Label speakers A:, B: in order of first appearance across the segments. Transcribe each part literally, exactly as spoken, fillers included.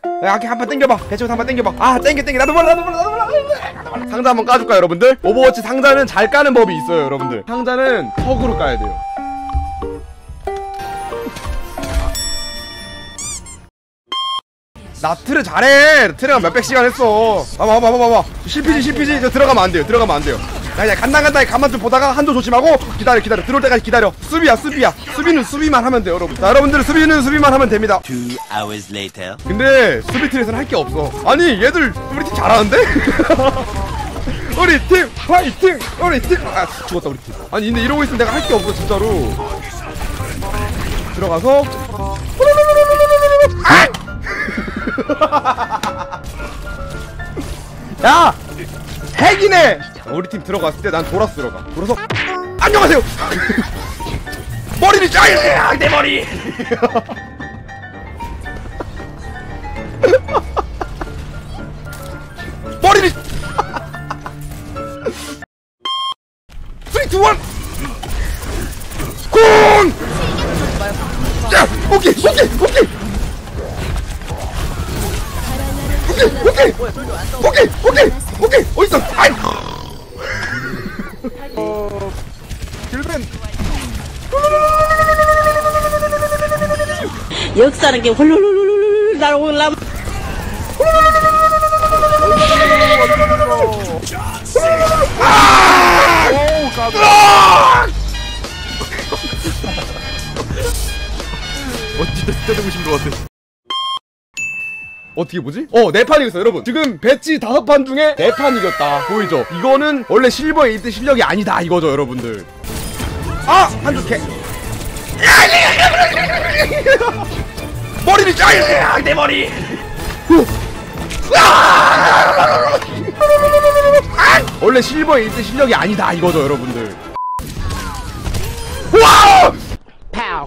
A: 야, 아키 한판 땡겨봐. 배치부터 한판 땡겨봐. 아, 땡겨 땡겨. 나도 몰라 나도 몰라 나도 몰라. 상자 한번 까줄까요 여러분들? 오버워치 상자는 잘 까는 법이 있어요 여러분들. 상자는 턱으로 까야 돼요. 나 트레 잘해. 트레가 몇백 시간 했어. 봐봐 봐봐 봐봐. 씨피지 씨피지. 저 들어가면 안 돼요. 들어가면 안 돼요. 야, 야, 간다 간다. 가만 좀 보다가 한조 조심하고 기다려 기다려. 들어올 때까지 기다려. 수비야 수비야. 수비는 수비만 하면 돼요 여러분. 자, 여러분들 수비는 수비만 하면 됩니다.
B: Two hours later.
A: 근데 수비 팀에서는 할 게 없어. 아니 얘들 우리 팀 잘하는데? 우리 팀 파이팅! 우리 팀! 아 죽었다 우리 팀. 아니 근데 이러고 있으면 내가 할 게 없어 진짜로. 들어가서 아! 야! 핵이네! 우리 팀 들어갔을 때 난 돌아서 들어가. 돌아서 안녕하세요! 머리를 짜야 내 머리! 머리를 쓰리, 투, 원! 공! 자! 오케이! 오케이! 오케이! 오케이! 오케이! 오케이! 오케이! 오케이! 어딨어? 아이! 어... 길벤!
C: 역사는 게 훌훌훌훌훌 날아올라.
A: 아!
D: 오우 까비. 어찌됐든 때리고 싶은 것 같아.
A: 어떻게 보지? 어, 네 판 이겼어 여러분. 지금 배치 다섯 판 중에 네 판 이겼다. 보이죠? 이거는 원래 실버 에이트 실력이 아니다 이거죠 여러분들. 아! 한줄 캐. 머리를 짜야 내 머리. 원래 실버 에이트 실력이 아니다 이거죠 여러분들. 와! 파우.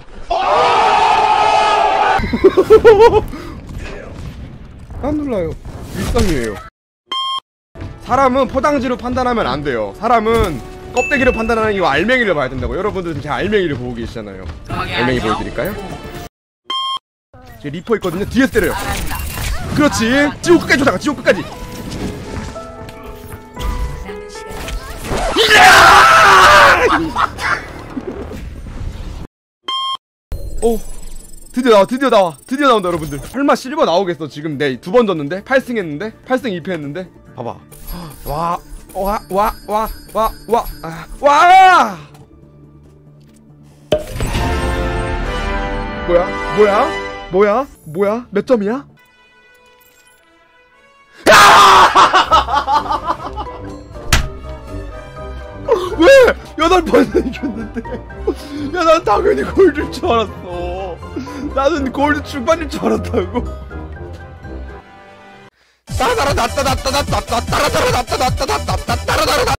A: 안 놀라요. 일상이에요. 사람은 포장지로 판단하면 안 돼요. 사람은 껍데기로 판단하는 이거 알맹이를 봐야 된다고. 여러분들은 제 알맹이를 보고 계시잖아요. 알맹이 보여드릴까요? 제 리퍼 있거든요. 뒤에서 때려요. 그렇지. 지옥 끝까지 쫓아가. 지옥 끝까지. 오, 드디어 나와. 드디어 나와. 드디어 나온다 여러분들. 설마 실버 나오겠어. 지금 내 두 번 졌는데 팔 승 했는데 팔 승 이 패 했는데. 봐봐. 와 와 와 와 와 와 아, 와 뭐야 뭐야 뭐야 뭐야 몇 점이야? 왜 여덟 번이나 이겼는데? 야, 난 당연히 골드일 줄 알았어. 나는 골드 중반일 줄 알았다고. 따라따라 따따따따따따따따라따라 따따따따따따따라따라